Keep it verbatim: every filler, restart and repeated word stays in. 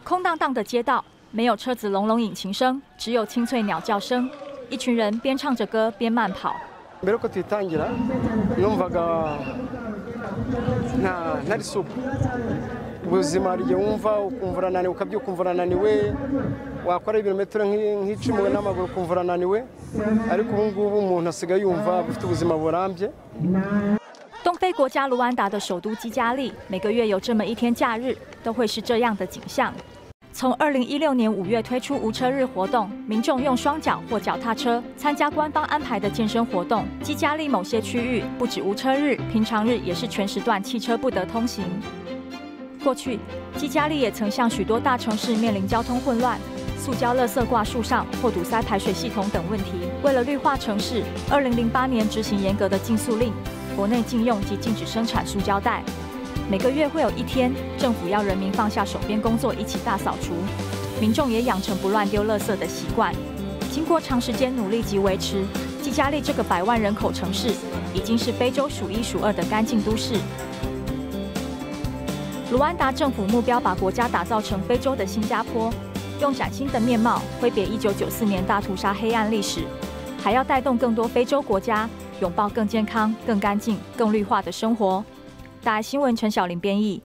空荡荡的街道，没有车子隆隆引擎声，只有清脆鸟叫声。一群人边唱着歌边慢跑。 mbere yuko tuyitangira numvaga nta ntari supu ubuzima hari igihe wumva ukumva urananiwe ukabyuka ukumva urananiwe wakora ibirometero nk'icumi n'amaguru ukumva urananiwe ariko ubu ngubu umuntu asigaye yumva afite ubuzima burambye。 东非国家卢安达的首都基加利，每个月有这么一天假日，都会是这样的景象。从二零一六年五月推出无车日活动，民众用双脚或脚踏车参加官方安排的健身活动。基加利某些区域不止无车日，平常日也是全时段汽车不得通行。过去，基加利也曾像许多大城市面临交通混乱、塑胶垃圾挂树上或堵塞排水系统等问题。为了绿化城市，二零零八年执行严格的禁塑令。 国内禁用及禁止生产塑胶袋。每个月会有一天，政府要人民放下手边工作，一起大扫除。民众也养成不乱丢垃圾的习惯。经过长时间努力及维持，基加利这个百万人口城市，已经是非洲数一数二的干净都市。卢安达政府目标把国家打造成非洲的新加坡，用崭新的面貌挥别一九九四年大屠杀黑暗历史，还要带动更多非洲国家。 拥抱更健康、更干净、更绿化的生活。大爱新闻陈小玲编译。